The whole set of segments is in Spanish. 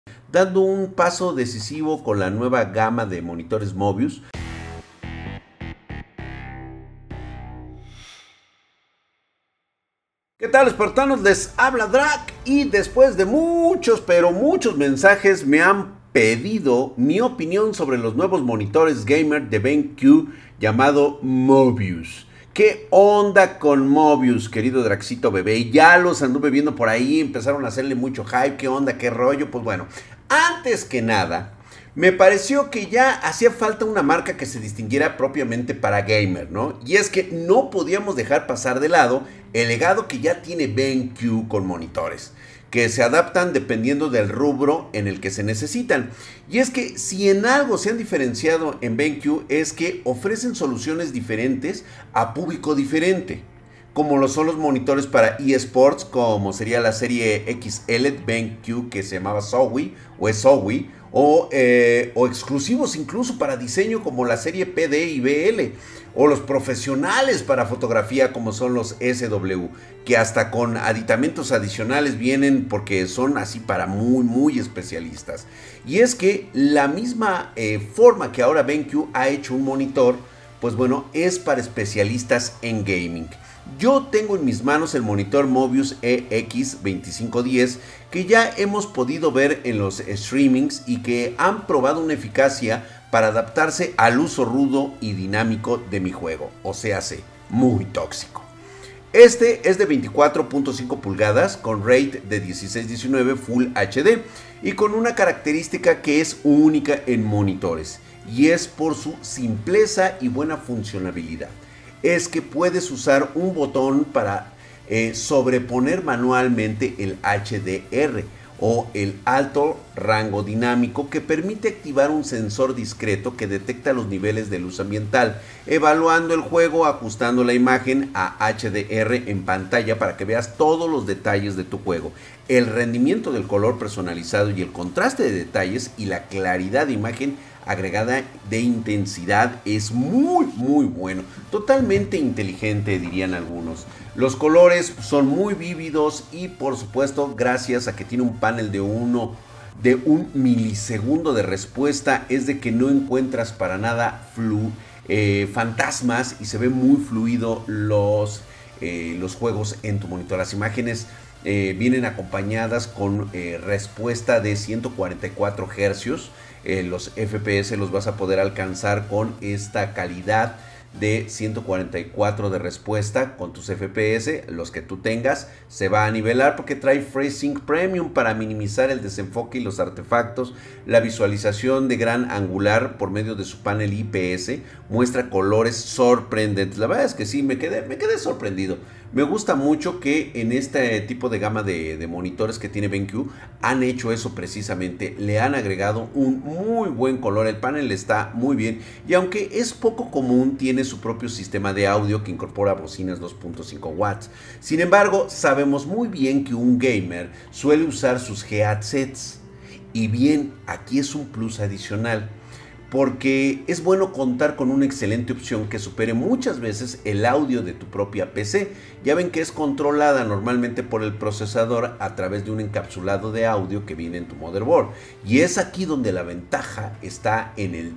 dando un paso decisivo con la nueva gama de monitores Mobius. ¿Qué tal, espartanos? Les habla Drac y después de muchos, pero muchos mensajes me han pedido mi opinión sobre los nuevos monitores gamer de BenQ llamado Mobius. ¿Qué onda con Mobius, querido Draxito bebé? Ya los anduve viendo por ahí, empezaron a hacerle mucho hype. ¿Qué onda? ¿Qué rollo? Pues bueno, antes que nada, me pareció que ya hacía falta una marca que se distinguiera propiamente para gamer, ¿no? Y es que no podíamos dejar pasar de lado el legado que ya tiene BenQ con monitores, que se adaptan dependiendo del rubro en el que se necesitan. Y es que si en algo se han diferenciado en BenQ es que ofrecen soluciones diferentes a público diferente, como lo son los monitores para eSports, como sería la serie XL BenQ, que se llamaba Zowie o es Zowie, o exclusivos incluso para diseño, como la serie PD y BL, o los profesionales para fotografía, como son los SW, que hasta con aditamentos adicionales vienen porque son así para muy especialistas. Y es que la misma forma que ahora BenQ ha hecho un monitor, pues bueno, es para especialistas en gaming. Yo tengo en mis manos el monitor Mobius EX2510, que ya hemos podido ver en los streamings y que han probado una eficacia para adaptarse al uso rudo y dinámico de mi juego, o sea, muy tóxico. Este es de 24.5 pulgadas con rate de 16:19 Full HD y con una característica que es única en monitores, y es por su simpleza y buena funcionabilidad. Es que puedes usar un botón para sobreponer manualmente el HDR o el alto rango dinámico, que permite activar un sensor discreto que detecta los niveles de luz ambiental, evaluando el juego, ajustando la imagen a HDR en pantalla para que veas todos los detalles de tu juego, el rendimiento del color personalizado y el contraste de detalles y la claridad de imagen agregada de intensidad es muy bueno, totalmente inteligente, dirían algunos. Los colores son muy vívidos y por supuesto, gracias a que tiene un panel de un milisegundo de respuesta, es de que no encuentras para nada fantasmas y se ve muy fluido los juegos en tu monitor. Las imágenes vienen acompañadas con respuesta de 144 Hz. Los FPS los vas a poder alcanzar con esta calidad de 144 de respuesta con tus FPS. Los que tú tengas se va a nivelar porque trae FreeSync Premium para minimizar el desenfoque y los artefactos. La visualización de gran angular por medio de su panel IPS muestra colores sorprendentes. La verdad es que sí, me quedé sorprendido. Me gusta mucho que en este tipo de gama de monitores que tiene BenQ han hecho eso precisamente. Le han agregado un muy buen color. El panel está muy bien. Y aunque es poco común, tiene su propio sistema de audio que incorpora bocinas 2.5 watts. Sin embargo, sabemos muy bien que un gamer suele usar sus headsets. Y bien, aquí es un plus adicional, porque es bueno contar con una excelente opción que supere muchas veces el audio de tu propia PC. Ya ven que es controlada normalmente por el procesador a través de un encapsulado de audio que viene en tu motherboard. Y es aquí donde la ventaja está en el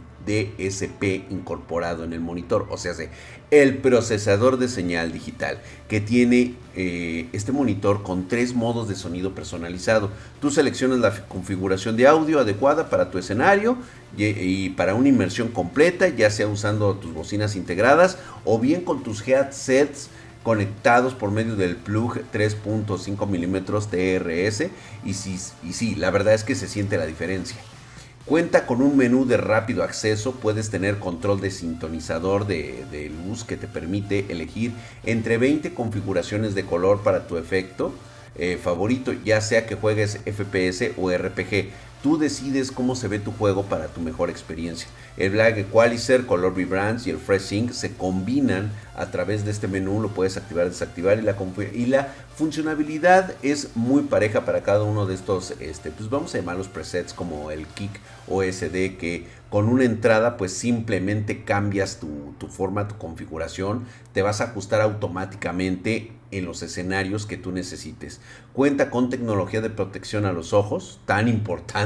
DSP incorporado en el monitor, o sea, el procesador de señal digital que tiene este monitor con 3 modos de sonido personalizado. Tú seleccionas la configuración de audio adecuada para tu escenario y para una inmersión completa, ya sea usando tus bocinas integradas o bien con tus headsets conectados por medio del plug 3.5 milímetros TRS. Y sí, la verdad es que se siente la diferencia. Cuenta con un menú de rápido acceso, puedes tener control de sintonizador de luz que te permite elegir entre 20 configuraciones de color para tu efecto favorito, ya sea que juegues FPS o RPG. Tú decides cómo se ve tu juego para tu mejor experiencia. El Black Equalizer, Color Vibrance y el FreeSync se combinan a través de este menú. Lo puedes activar, desactivar, y la funcionalidad es muy pareja para cada uno de estos, pues vamos a llamarlos presets, como el Kick OSD, que con una entrada pues simplemente cambias tu forma, tu configuración, te vas a ajustar automáticamente en los escenarios que tú necesites. Cuenta con tecnología de protección a los ojos, tan importante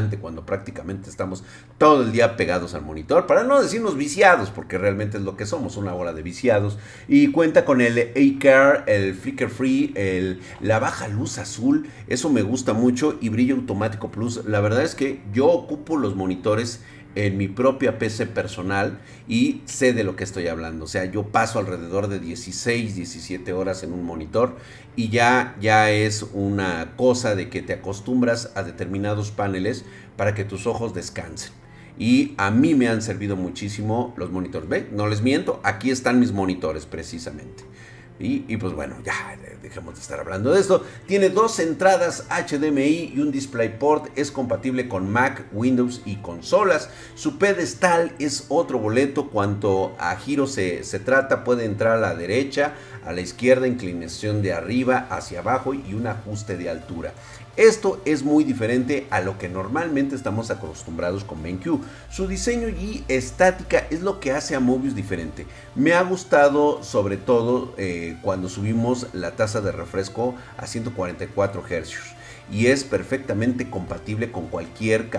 impresionante cuando prácticamente estamos todo el día pegados al monitor, para no decirnos viciados, porque realmente es lo que somos, una bola de viciados. Y cuenta con el A-Car, el Flicker Free, la baja luz azul, eso me gusta mucho, y brillo automático plus. La verdad es que yo ocupo los monitores en mi propia PC personal y sé de lo que estoy hablando. O sea, yo paso alrededor de 16, 17 horas en un monitor y ya es una cosa de que te acostumbras a determinados paneles para que tus ojos descansen. Y a mí me han servido muchísimo los monitores. ¿Ve? No les miento, aquí están mis monitores precisamente. Y pues bueno, ya dejemos de estar hablando de esto. Tiene dos entradas HDMI y un DisplayPort. Es compatible con Mac, Windows y consolas. Su pedestal es otro boleto. Cuanto a giro se trata, puede entrar a la derecha, a la izquierda, inclinación de arriba hacia abajo y un ajuste de altura. Esto es muy diferente a lo que normalmente estamos acostumbrados con BenQ. Su diseño y estática es lo que hace a Mobius diferente. Me ha gustado sobre todo cuando subimos la tasa de refresco a 144 Hz. Y es perfectamente compatible con cualquier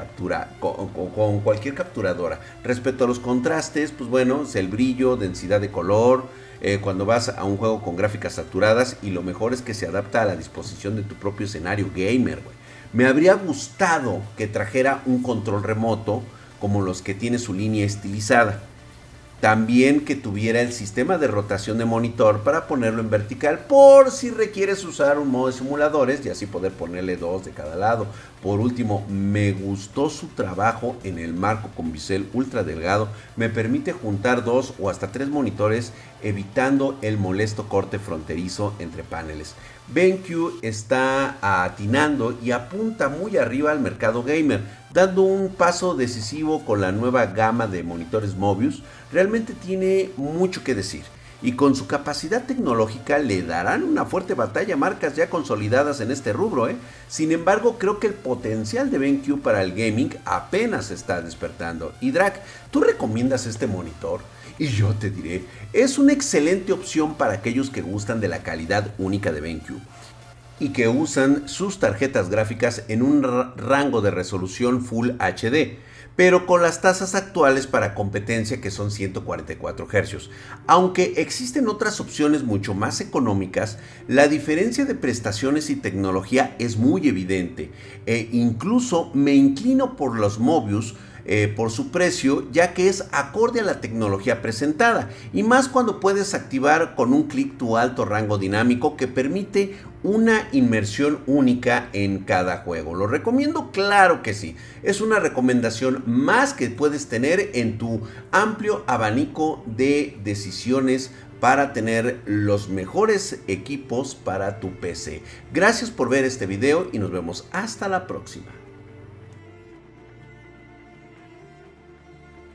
con cualquier capturadora. Respecto a los contrastes, pues bueno, es el brillo, densidad de color, cuando vas a un juego con gráficas saturadas, y lo mejor es que se adapta a la disposición de tu propio escenario gamer, güey. Me habría gustado que trajera un control remoto como los que tiene su línea estilizada. También que tuviera el sistema de rotación de monitor para ponerlo en vertical por si requieres usar un modo de simuladores y así poder ponerle dos de cada lado. Por último, me gustó su trabajo en el marco con bisel ultra delgado. Me permite juntar 2 o hasta 3 monitores evitando el molesto corte fronterizo entre paneles. BenQ está atinando y apunta muy arriba al mercado gamer, dando un paso decisivo con la nueva gama de monitores Mobius. Realmente tiene mucho que decir, y con su capacidad tecnológica le darán una fuerte batalla a marcas ya consolidadas en este rubro. Sin embargo, creo que el potencial de BenQ para el gaming apenas está despertando. Y Drac, ¿tú recomiendas este monitor? Y yo te diré, es una excelente opción para aquellos que gustan de la calidad única de BenQ y que usan sus tarjetas gráficas en un rango de resolución Full HD, pero con las tasas actuales para competencia, que son 144 Hz. Aunque existen otras opciones mucho más económicas, la diferencia de prestaciones y tecnología es muy evidente. Incluso me inclino por los Mobius por su precio, ya que es acorde a la tecnología presentada, y más cuando puedes activar con un clic tu alto rango dinámico que permite una inmersión única en cada juego. ¿Lo recomiendo? Claro que sí. Es una recomendación más que puedes tener en tu amplio abanico de decisiones para tener los mejores equipos para tu PC. Gracias por ver este video y nos vemos hasta la próxima.